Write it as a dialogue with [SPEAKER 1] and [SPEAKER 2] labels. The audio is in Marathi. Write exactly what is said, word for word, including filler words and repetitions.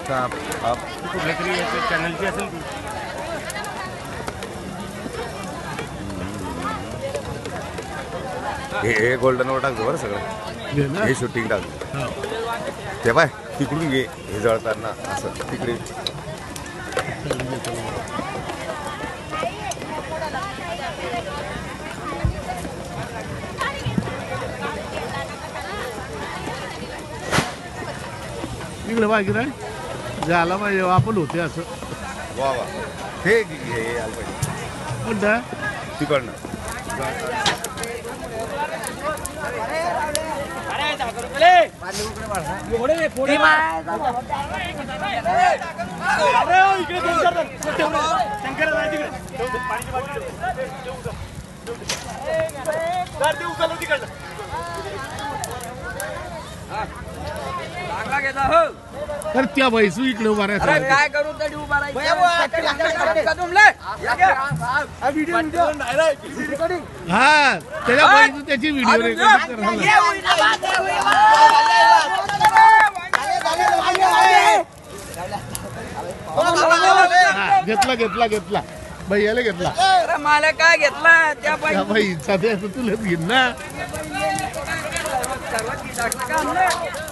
[SPEAKER 1] आप आप कुठल्या तरी चॅनलची असेल ती. हे गोल्डन वर टाकतो बरं सगळं. हे शूटिंग टाकतो ते बाय तिकडून घे. हे जळताना असं तिकडे
[SPEAKER 2] इकडे बाकी नाही झाला पाहिजे आपण होते असं.
[SPEAKER 1] वा वा हे हे आलं पाहिजे
[SPEAKER 2] कोणतं
[SPEAKER 1] तिकडनं.
[SPEAKER 2] तर त्या बैसू इकडे उभा राहायचं
[SPEAKER 3] काय करू तरी उभा
[SPEAKER 2] हा त्याच्या बैसू त्याची व्हिडिओ रेकॉर्ड घेतला घेतला घेतला भैयाला घेतला.
[SPEAKER 3] मला काय घेतला त्या
[SPEAKER 2] बाईचा तुलाच घेईन ना.
[SPEAKER 3] सर्वात